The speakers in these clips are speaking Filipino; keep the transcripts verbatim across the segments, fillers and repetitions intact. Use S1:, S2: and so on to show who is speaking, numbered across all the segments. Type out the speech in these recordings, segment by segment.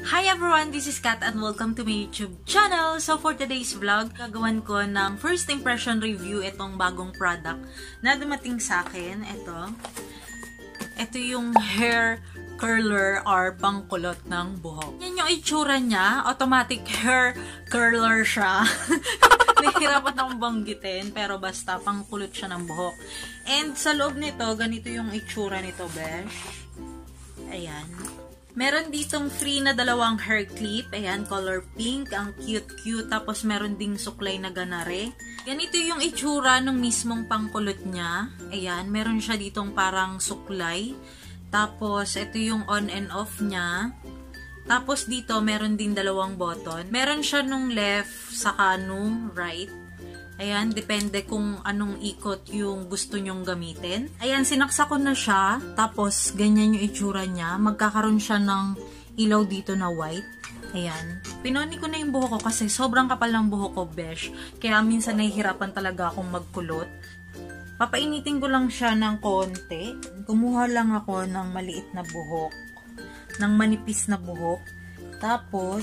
S1: Hi everyone! This is Kat and welcome to my YouTube channel. So for today's vlog, gagawin ko ng first impression review itong bagong product na dumating sa akin. Ito. Ito yung hair curler or pangkulot ng buhok. Yan yung itsura niya. Automatic hair curler siya. Nahihirapan akong banggitin pero basta pangkulot siya ng buhok. And sa loob nito, ganito yung itsura nito, besh. Ayan. Meron ditong free na dalawang hair clip. Ayan, color pink. Ang cute-cute. Tapos meron ding suklay na ganare. Ganito yung itsura ng mismong pangkulot niya. Ayan, meron siya ditong parang suklay. Tapos, ito yung on and off niya. Tapos dito, meron din dalawang button. Meron siya nung left, saka nung right. Ayan, depende kung anong ikot yung gusto nyong gamitin. Ayan, sinaksa ko na siya. Tapos, ganyan yung itsura niya. Magkakaroon siya ng ilaw dito na white. Ayan. Pinoni ko na yung buhok ko kasi sobrang kapal ng buhok ko, besh. Kaya minsan nahihirapan talaga akong magkulot. Papainitin ko lang siya ng konti. Kumuha lang ako ng maliit na buhok. Ng manipis na buhok. Tapos,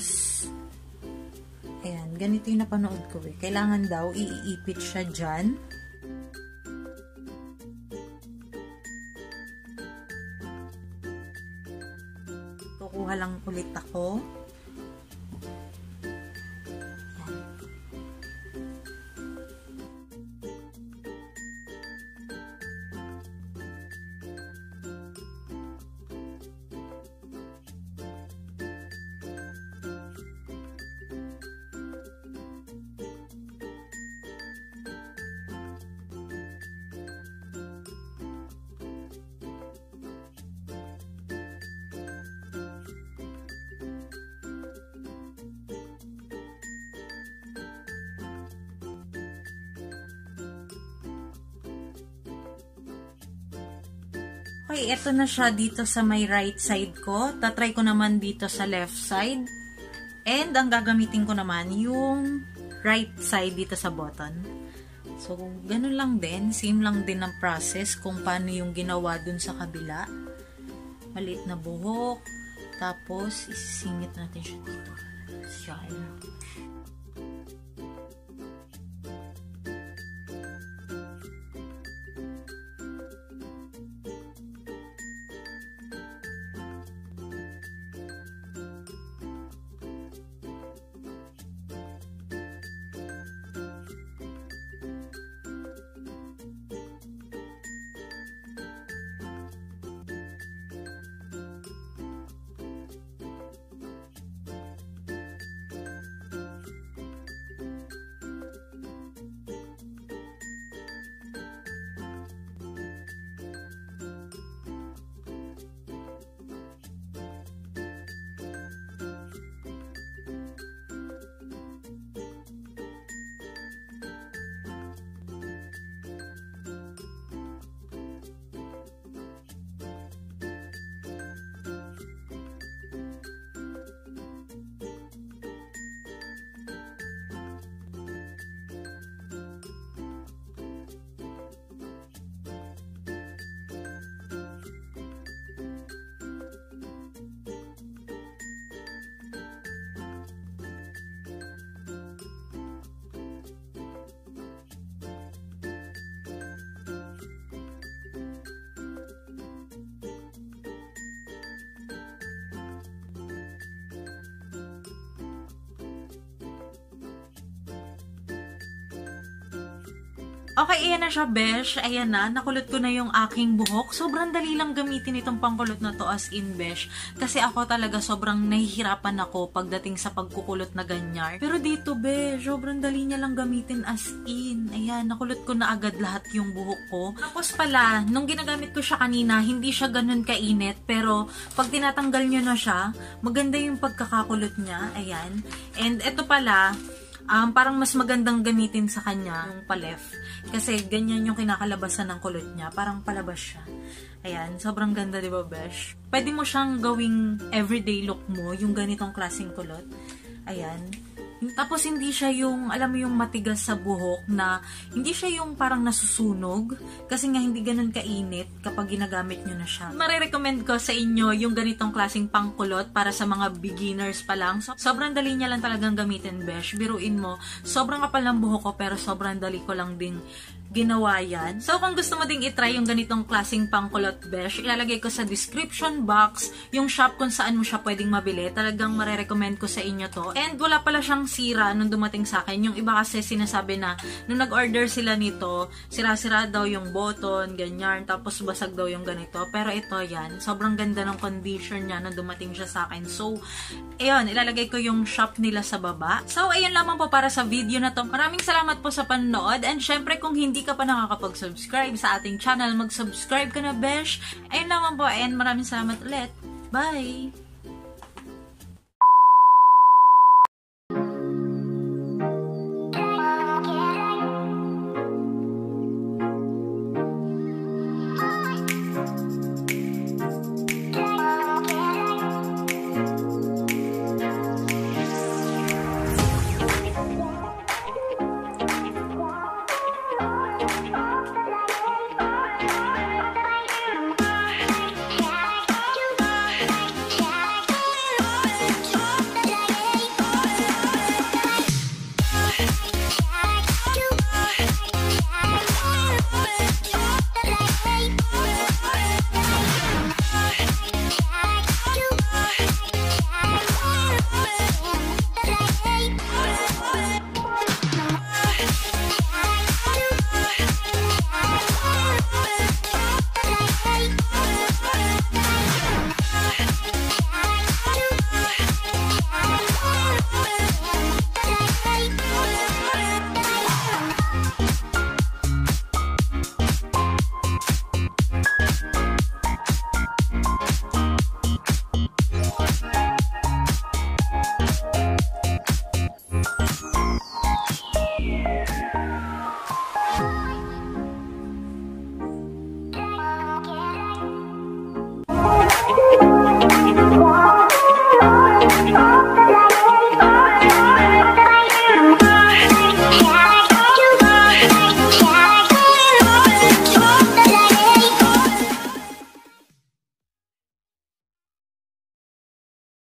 S1: ayan, ganito yung napanood ko eh. Kailangan daw iipit siya dyan. Kukuha lang ulit ako. Okay, ito na siya dito sa may right side ko. Tatry ko naman dito sa left side. And ang gagamitin ko naman yung right side dito sa button. So, ganun lang din. Same lang din ang process kung paano yung ginawa dun sa kabila. Maliit na buhok. Tapos, isisingit natin siya dito. Yan. Okay, ayan na siya, besh. Ayan na. Nakulot ko na yung aking buhok. Sobrang dali lang gamitin itong pangkulot na to as in, besh. Kasi ako talaga sobrang nahihirapan ako pagdating sa pagkukulot na ganyan. Pero dito, besh, sobrang dali niya lang gamitin as in. Ayan, nakulot ko na agad lahat yung buhok ko. Tapos pala, nung ginagamit ko siya kanina, hindi siya ganun kainit. Pero pag tinatanggal nyo na siya, maganda yung pagkakakulot niya. Ayan. And ito pala, Um, parang mas magandang gamitin sa kanya yung pa-left. Kasi ganyan yung kinakalabasan ng kulot niya. Parang palabas siya. Ayan, sobrang ganda, diba, besh? Pwede mo siyang gawing everyday look mo, yung ganitong klaseng kulot. Ayan. Tapos hindi siya yung, alam mo yung matigas sa buhok na, hindi siya yung parang nasusunog. Kasi nga hindi ganun kainit kapag ginagamit nyo na siya. Marirecommend ko sa inyo yung ganitong klaseng pangkulot para sa mga beginners pa lang. So, sobrang dali niya lang talagang gamitin, besh. Biruin mo, sobrang kapal ng buhok ko pero sobrang dali ko lang ding ginawa yan. So, kung gusto mo ding itry yung ganitong klaseng pangkulot, besh, ilalagay ko sa description box yung shop kung saan mo siya pwedeng mabili. Talagang marirecommend ko sa inyo to. And wala pala siyang sira nung dumating sa akin. Yung iba kasi sinasabi na nung nag-order sila nito, sira-sira daw yung button, ganyan, tapos basag daw yung ganito. Pero ito yan, sobrang ganda ng condition niya nung dumating siya sa akin. So, ayun, ilalagay ko yung shop nila sa baba. So, ayun lamang po para sa video na to. Maraming salamat po sa panonood. And syempre, kung hindi ka pa nakakapag-subscribe sa ating channel, mag-subscribe ka na, besh. Ayun naman po, and maraming salamat ulit. Bye!
S2: Thank you.